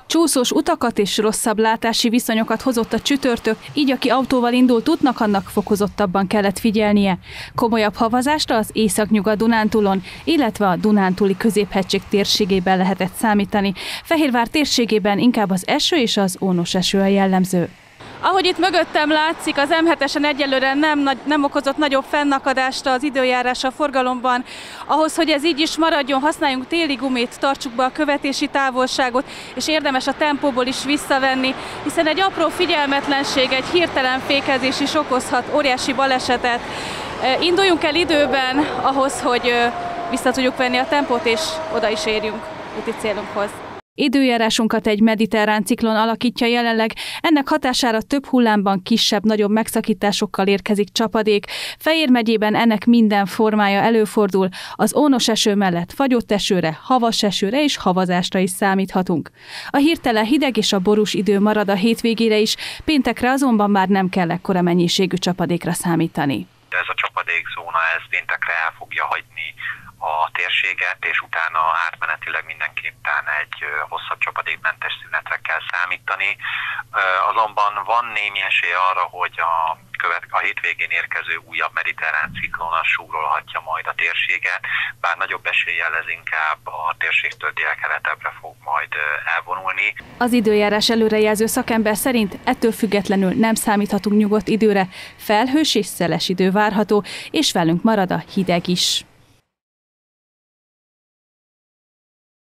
Csúszós utakat és rosszabb látási viszonyokat hozott a csütörtök, így aki autóval indult útnak, annak fokozottabban kellett figyelnie. Komolyabb havazásra az Északnyugat-Dunántúlon, illetve a Dunántúli középhegység térségében lehetett számítani. Fehérvár térségében inkább az eső és az ónos eső a jellemző. Ahogy itt mögöttem látszik, az M7-esen egyelőre nem okozott nagyobb fennakadást az időjárás a forgalomban. Ahhoz, hogy ez így is maradjon, használjunk téli gumit, tartsuk be a követési távolságot, és érdemes a tempóból is visszavenni, hiszen egy apró figyelmetlenség, egy hirtelen fékezés is okozhat óriási balesetet. Induljunk el időben ahhoz, hogy vissza tudjuk venni a tempót, és oda is érjünk úti célunkhoz. Időjárásunkat egy mediterrán ciklon alakítja jelenleg, ennek hatására több hullámban kisebb-nagyobb megszakításokkal érkezik csapadék. Fejér megyében ennek minden formája előfordul, az ónos eső mellett fagyott esőre, havas esőre és havazásra is számíthatunk. A hirtelen hideg és a borús idő marad a hétvégére is, péntekre azonban már nem kell ekkora mennyiségű csapadékra számítani. Ez a csapadékzóna péntekre el fogja hagyni a térséget, és utána átmenetileg mindenképpen egy hosszabb csapadékmentes szünetre kell számítani. Azonban van némi esély arra, hogy a hétvégén érkező újabb mediterrán ciklon súrolhatja majd a térséget, bár nagyobb eséllyel ez inkább a térségtől délkeletebbre fog majd elvonulni. Az időjárás előrejelző szakember szerint ettől függetlenül nem számíthatunk nyugodt időre, felhős és szeles idő várható, és velünk marad a hideg is.